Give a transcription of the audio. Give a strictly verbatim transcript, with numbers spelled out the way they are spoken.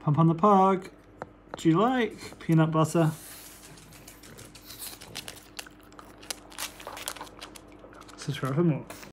Pump on the pug. Do you like peanut butter? Subscribe for more.